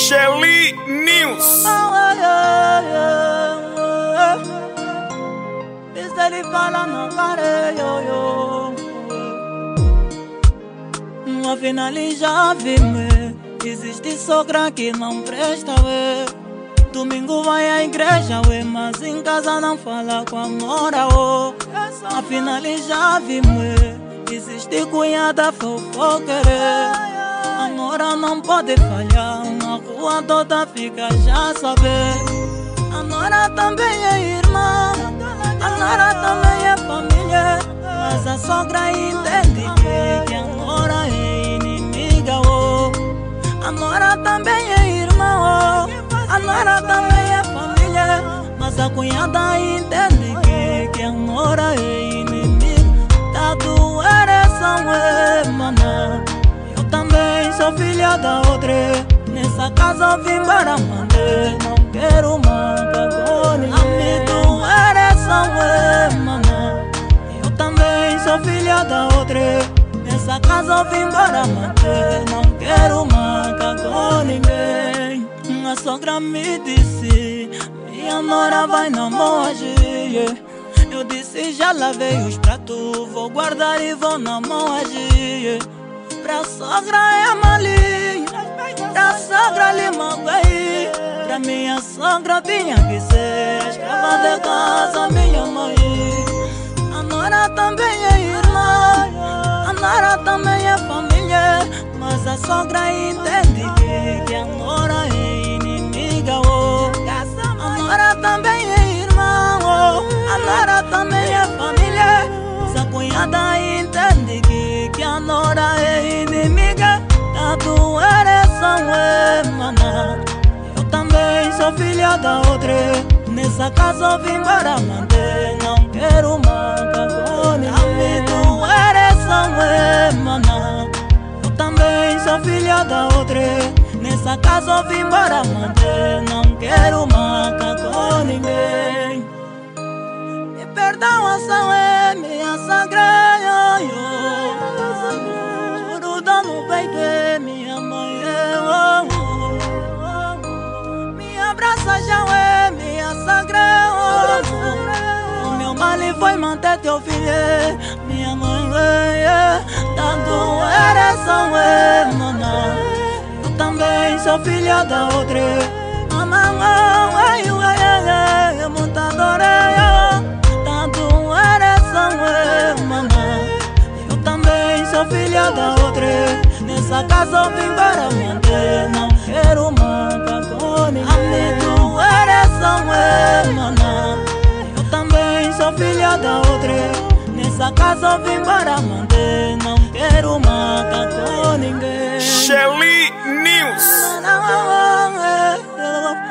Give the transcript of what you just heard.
Shelly News. Isso ele fala na cara, afinal já vi-me. Existe sogra que não presta, ué. Domingo vai à igreja, ué, mas em casa não fala com a nora, oh. Afinal já vi-me. Existe cunhada fofoqueira. A nora não pode falhar, na rua toda fica já saber. A nora também é irmã, a nora também é família, mas a sogra entende que a nora é inimiga, oh. A nora também é irmã, oh. A nora também é família, mas a cunhada entende que a nora é inimiga. Tá doer essa ué, mana. Eu também sou filha da outra. Nessa casa eu vim para manter. Não quero manca com ninguém. Amigo, era essa ué, mana. Eu também sou filha da outra. Nessa casa eu vim para manter. Não quero manca com ninguém. A sogra me disse: minha nora vai na moagem. Eu disse: já lavei os pratos, vou guardar e vou na moagem. Pra sogra é malinha, pra sogra lhe magoei. Pra minha sogra tinha que ser a escrava de casa, minha mãe. A nora também é irmã, a nora também é família, mas a sogra entende que a nora é inimiga, oh. A nora também é irmã, oh. A nora também é família, mas a cunhada entende que a nora é inimiga. Tá doer essa ué, mana. Eu também sou filha da outra. Nessa casa eu vim para manter. Não quero manca com ninguém. Tá me doer essa ué, mana. Eu também sou filha da outra. Nessa casa eu vim para manter. Não quero manca com ninguém. Me perdão, essa é minha sogra, juro, dá no peito, é minha mãe, me abraça, já é minha sogra, o meu mal foi manter teu filho, minha mãe, dando essa ué, mana. Eu também sou filha da outra. Mamãe, é muita dor, dando essa ué, mana. Eu também sou filha da outra. Nessa casa eu vim para manter. Não quero manca com ninguém. Amigo, essa ué, mana. Eu também sou filha da outra. Nessa casa eu vim para manter. Não quero manca com ninguém. Shelly News.